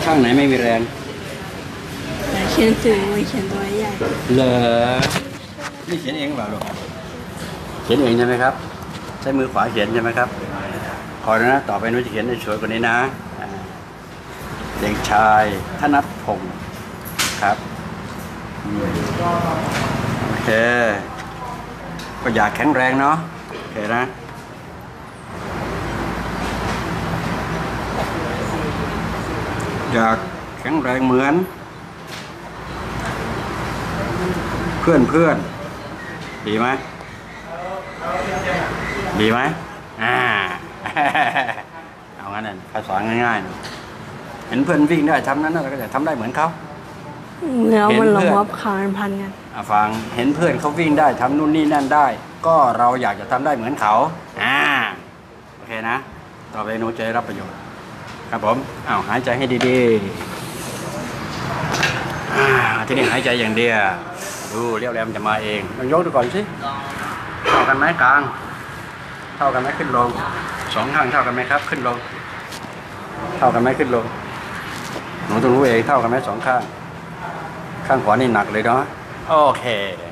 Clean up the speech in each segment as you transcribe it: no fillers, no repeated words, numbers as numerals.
ข้างไหนไม่มีแรงเขียนสื่อเขียนตัวใหญ่เหรอนี่เขียนเองเปล่าลูกเขียนเองใช่ไหมครับใช้มือขวาเขียนใช่ไหมครับขอนะต่อไปนุ้ยจะเขียนได้สวยกว่านี้นะเด็กชายธนัทพงศ์ครับโอเคก็อยากแข็งแรงเนาะโอเคนะอยากแข็งแรงเหมือนเพื่อนดีไหมดีไหมเอางั้นน่ะภาษาง่ายๆนะเห็นเพื่อนวิ่งได้ทำนั้นเราก็จะทำได้เหมือนเขาแล้วมันหลงวับขาพันกันฟังเห็นเพื่อนเขาวิ่งได้ทำนู่นนี่นั่นได้ก็เราอยากจะทำได้เหมือนเขาโอเคนะต่อไปหนูจะได้รับประโยชน์ครับผมหายใจให้ดีๆที่นี่หายใจอย่างเดียวดูเรียวแรงมันจะมาเองลองยกดูก่อนสิเท่ากันไหมกลางเท่ากันไหมขึ้นลงสองข้างเท่ากันไหมครับขึ้นลงเท่ากันไหมขึ้นลงหนูต้องรู้เองเท่ากันไหมสองข้างข้างขวานี่หนักเลยเนาะโอเค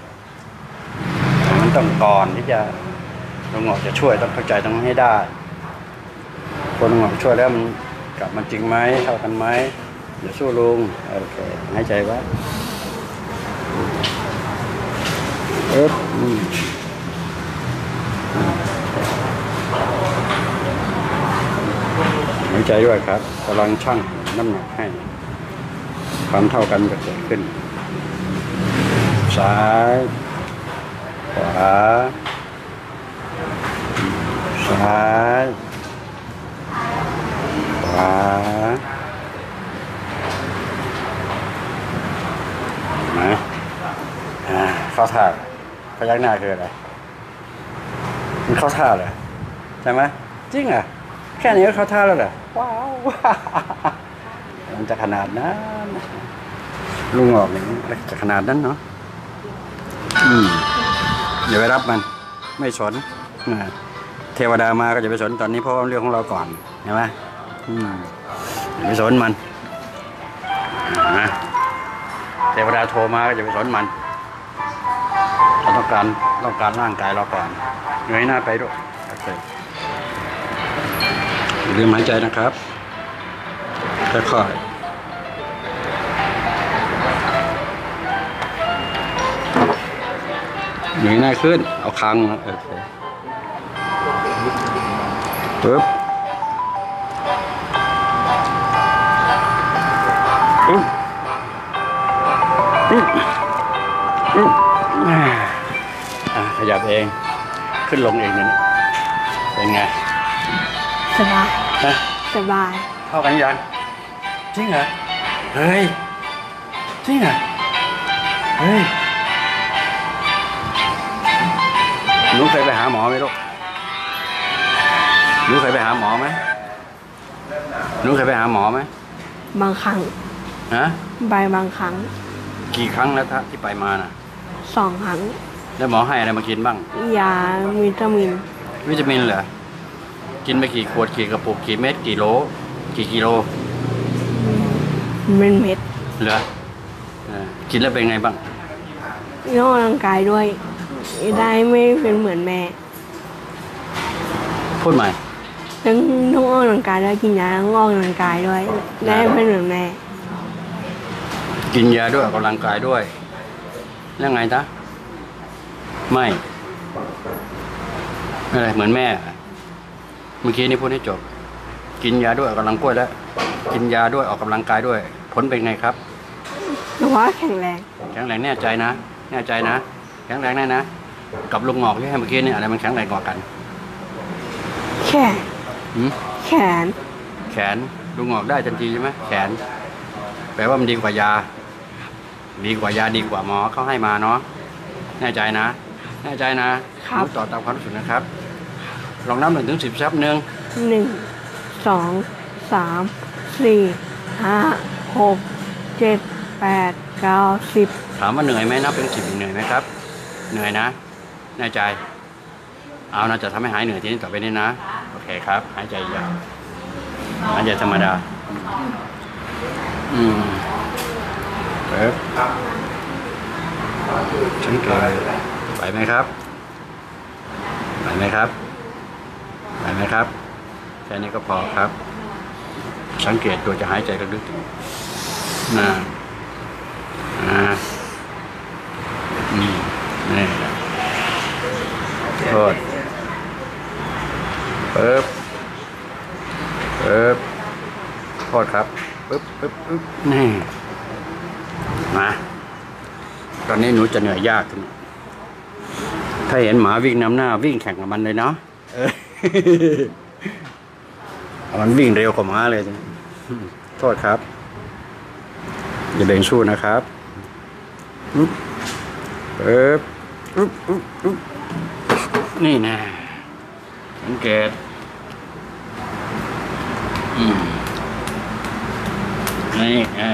มันต้องก่อนที่จะลุงหงอกจะช่วยต้องเข้าใจต้องให้ได้คนลุงหงอกช่วยแล้วมันกลับมันจริงไหมเท่ากันไหมอย่าสู้ลุงโอเคหายใจไว้หายใจด้วยครับกำลังชั่งน้ำหนักให้ความเท่ากันจะเกิดขึ้นซ้ายขวาซ้ายขวานะเข้าท่าพยักหน้าคืออะไรมันเข้าท่าเลยใช่ไหมจริงอ่ะแค่นี้ก็เข้าท่าแล้วเหรอว้าวมันจะขนาดนั้นลุงออกอย่างนี้จะขนาดนั้นเนาะอย่าไปรับมันไม่สนเทวดามาก็จะไปสนตอนนี้เพราะว่าเรื่องของเราก่อนใช่ไหมอย่าไปสนมันเทวดาโทรมาก็จะไปสนมันเราต้องการร่างกายเราก่อนเงยหน้าไปด้วยโอเคอย่าลืมหายใจนะครับค่อยๆเงยหน้าขึ้นเอาคางโอเคปึ๊บขยับเองขึ้นลงเองนี่เป็นไงสบายสบายเท่ากันยังจริงเหรอเฮ้ยจริงเหรอเฮ้ยหนูเคยไปหาหมอไหมลูกหนูเคยไปหาหมอไหมหนูเคยไปหาหมอไหมบางครั้งไปบางครั้งกี่ครั้งแล้วที่ไปมาน่ะ 2 ครั้งแล้วหมอให้อะไรมากินบ้างยาวิตามินเหรอกินไปกี่ขวดกี่กระปุกกี่เม็ดกี่โลกี่กิโลเม็ดเหรอกินแล้วเป็นไงบ้างออกกำลังกายด้วยได้ไม่เป็นเหมือนแม่พูดใหม่ต้องออกกำลังกายด้วยกินยาต้องออกกำลังกายด้วยได้เป็นเหมือนแม่กินยาด้วยออกกำลังกายด้วยแล้วไงจ๊ะไม่อะไรเหมือนแม่เมื่อกี้นี่พูดให้จบกินยาด้วยออกกำลังกายแล้วกินยาด้วยออกกำลังกายด้วยผลเป็นไงครับว่าแข็งแรงแน่ใจนะแข็งแรงแน่นะกับลุงหงอกที่ให้เมื่อกี้นี่อะไรมันแข็งแรงกว่ากันแขนลุงหงอกได้ทันทีใช่ไหมแขนแปลว่ามันดีกว่ายาดีกว่าหมอเขาให้มาเนาะแน่ใจนะครับต่อตามความรู้สึกนะครับลองนับ1 ถึง 10 1 2 3 4 5 6 7 8 9 10 ถามว่าเหนื่อยไหมนับเป็น10เหนื่อยไหมครับเหนื่อยนะแน่ใจเอานะจะทำให้หายเหนื่อยทีนี้ต่อไปนี้นะโอเคครับหายใจยาวหายใจธรรมดาเปิดสังเกตไหวไหมครับไหวไหมครับไหวไหมครับแค่นี้ก็พอครับสังเกตตัวจะหายใจลึกๆนะนี่โทษเปิบโทษครับปึ๊บนี่มาตอนนี้หนูจะเหนื่อยยากขึ้นถ้าเห็นหมาวิ่งนำหน้าวิ่งแข่งกับมันเลยเนาะมันวิ่งเร็วกว่าหมาเลยโทษครับอย่าเบ่งสู้นะครับปึ๊บนี่นะสังเกตนี่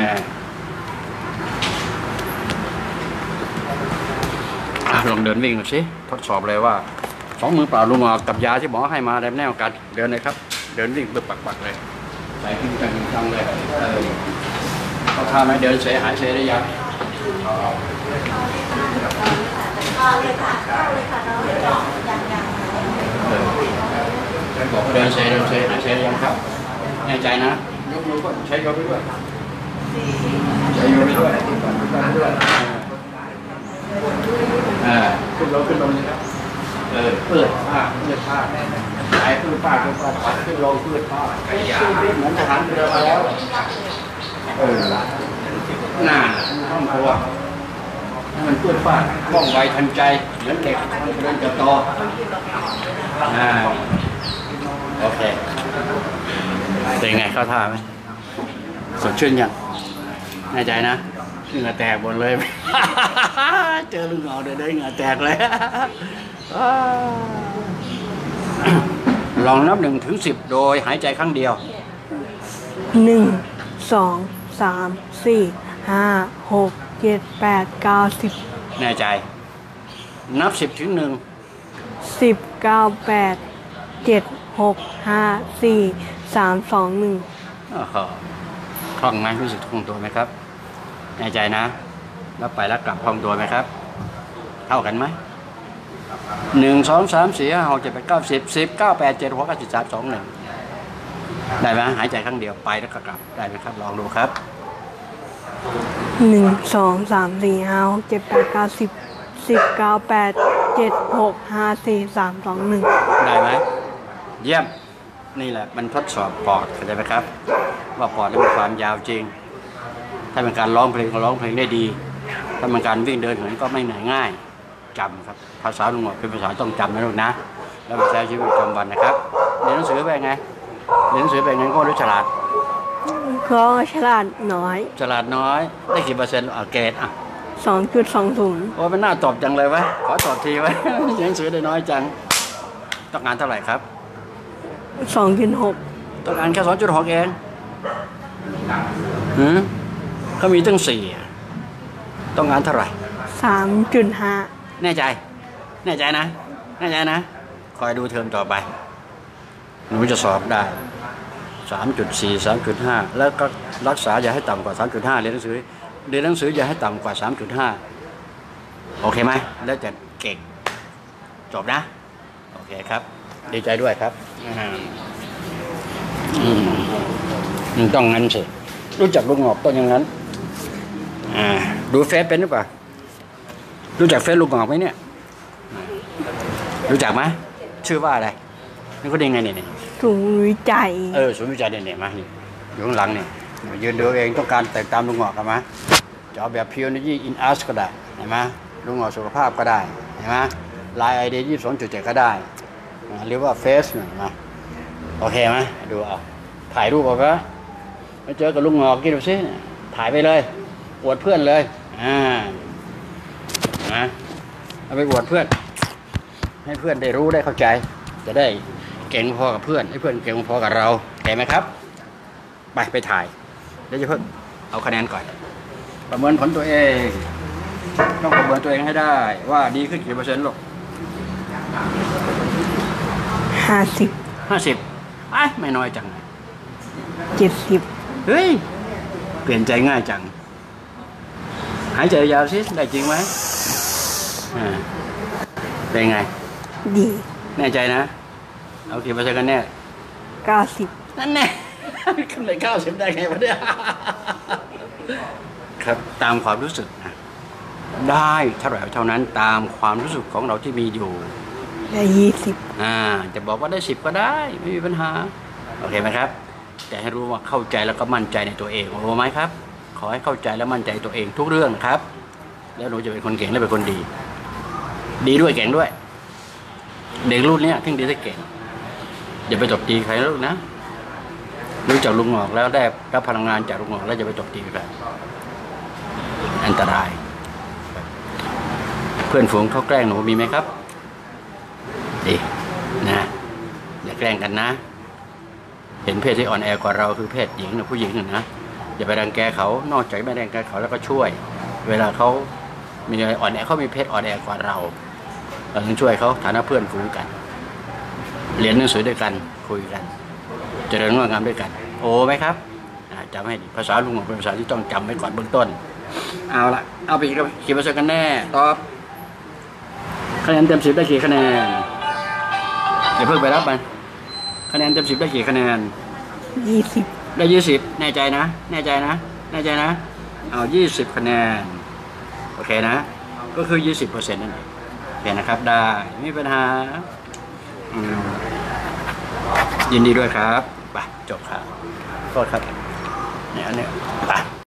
ลองเดินวิ่งดูสิทดสอบเลยว่า2 มือเปล่าลุงกับยาที่หมอให้มาได้แน่กันเดินเลยครับเดินวิ่งปึ๊บปักเลยใส่ขึ้นจังเลยเขาท่าไหมเดินเสหายเสได้ยังบอกเดินเสหายเสได้ยังครับแน่ใจนะยกมือก่อนใช้ยกไปด้วยใช้ยกไปด้วยขึ้นลงนะครับเปิดผ้าไอ้พื้นผ้าขึ้นลงพื้นผ้าเหมือนทหารเรือมาแล้วน่าห้องครัวให้มันพื้นผ้าว่องไวทันใจเหมือนเด็กเดินจะโตโอเคเป็นไงเข้าท่าไหมสดชื่นยังแน่ใจนะเหงื่อแตกหมดเลยเจอลุงเหงาเดินได้เหงื่อแตกเลยลองนับ1 ถึง 10โดยหายใจครั้งเดียว 1 2 3 4 5 6 7 8 9 10 แน่ใจนับ10 ถึง 10 9 8 7 6 5 4 3 2 1 คล่องไหมรู้สึกคล่องตัวไหมครับแน่ใจนะแล้วไปแล้วกลับคล่องตัวไหมครับเท่ากันไหม1 2 3 4 5 6 7 8 9 10 10 9 8 7 6 9 10 3 2 1ได้ไหมหายใจครั้งเดียวไปแล้วก็กลับได้ไหมครับลองดูครับ 1 2 3 4 5 6 7 8 9 10 10 9 8 7 6 5 4 3 2 1 ได้ไหมเยี่ยมนี่แหละมันทดสอบปอดเข้าใจไหมครับว่าปอดมีความยาวจริงถ้าเป็นการร้องเพลงก็ร้องเพลงได้ดีถ้าเป็นการวิ่งเดินเหินก็ไม่เหนื่อยง่ายจำครับภาษาลุงหมดเป็นภาษาต้องจำนะลูกนะแล้วไปใช้ชีวิตประจำวันนะครับเรียนหนังสือไปไงเรียนหนังสือไปไงก็รู้ฉลาดก็ฉลาดน้อยได้กี่เปอร์เซ็นต์เกรด 2.20 โอ้เป็นหน้าตอบจังเลยวะขอตอบทีไว้เรียนหนังสือได้น้อยจังต้องการเท่าไหร่ครับ 2.6 ต้องการแค่2.6เองเขามีตั้ง4ต้องการเท่าไหร่ 3.5 แน่ใจนะคอยดูเทอมต่อไปหนูจะสอบได้3.4 3.5แล้วก็รักษาอย่าให้ต่ำกว่า3.5เรียนหนังสืออย่าให้ต่ำกว่า3.5โอเคไหมแล้วจะเก่งจบนะโอเคครับดีใจด้วยครับต้องงั้นสิรู้จักลุงหงอกต้องอย่างนั้นดูเฟซเป็นหรือเปล่ารู้จักเฟซลุงหงอกไหมเนี่ยรู้จักไหมชื่อว่าอะไรนี่เขาได้ไงเนี่ยศูนย์วิจัยศูนย์วิจัยเนี่ยมานี่อยู่ข้างหลังเนี่ยยืนดูเองต้องการแต่งตามลุงหงอกกันไหมจะเอาแบบพิวนี่อินอาร์สก็ได้เห็นไหมลุงหงอกสุขภาพก็ได้เห็นไหมไลน์ไอเดีย22.7ก็ได้หรือว่าเฟซนะโอเคไหมดูเอาถ่ายรูปเอาก็มาเจอกับลุงหงอกกินดูซิถ่ายไปเลยอวดเพื่อนเลยนะเอาไปอวดเพื่อนให้เพื่อนได้รู้ได้เข้าใจจะได้เก่งพอกับเพื่อนให้เพื่อนเก่งพอกับเราเห็นไหมครับไปถ่ายเดี๋ยวจะเพิ่งเอาคะแนนก่อนประเมินผลตัวเองต้องประเมินตัวเองให้ได้ว่าดีขึ้นกี่เปอร์เซ็นต์ลูก 50 ไม่น้อยจัง 70 เฮ้ยเปลี่ยนใจง่ายจังหายใจยาวสิได้จริงไหมเป็นไงดีแน่ใจนะเอากี่เปอร์เซ็นต์กันแน่ 90 นั่นแน่ขึ้นไป90ได้ไงวะเนี่ยครับตามความรู้สึกนะได้เท่าไหร่เท่านั้นตามความรู้สึกของเราที่มีอยู่ได้20 จะบอกว่าได้10ก็ได้ไม่มีปัญหาโอเคไหมครับแต่ให้รู้ว่าเข้าใจแล้วก็มั่นใจในตัวเองโอ้ไหมครับขอให้เข้าใจและมั่นใจตัวเองทุกเรื่องครับแล้วหนูจะเป็นคนเก่งและเป็นคนดีด้วยเก่งด้วยเด็กรุ่นนี้ถึงดีได้เก่งอย่าไปตบตีใครลูกนะรู้จักลุงหงอกแล้วได้รับพลังงานจากลุงหงอกแล้วจะไปตบตีใครอันตรายเพื่อนฝูงเขาแกล้งหนูมีไหมครับดีนะอย่าแกล้งกันนะเห็นเพศที่อ่อนแอกว่าเราคือเพศหญิงหรือผู้หญิงนะอย่าไปรังแกเขานอกจากไม่รังแกเขาแล้วก็ช่วยเวลาเขามีอะไรอ่อนแอเขามีเพศอ่อนแอกว่าเราต้องช่วยเขาฐานะเพื่อนฝูงกันเรียนหนังสือด้วยกันคุยกันเจริญงอกงามด้วยกันโอ้ไหมครับจำให้ดีภาษาลุงเป็นภาษาที่ต้องจำไว้ก่อนเบื้องต้นเอาละเอาไปกี่เปอร์เซ็นต์กันแน่ตอบคะแนนเต็ม10ได้กี่คะแนนเดี๋ยวเพิ่งไปรับมันคะแนนเต็ม10ได้กี่คะแนน 20 ได้20แน่ใจนะแน่ใจนะแน่ใจนะเอา20คะแนนโอเคนะก็คือ20%นั่นเองโอเคนะครับได้ไม่มีปัญหายินดีด้วยครับไปจบครับโทษครับเนี่ยอันนี้ไป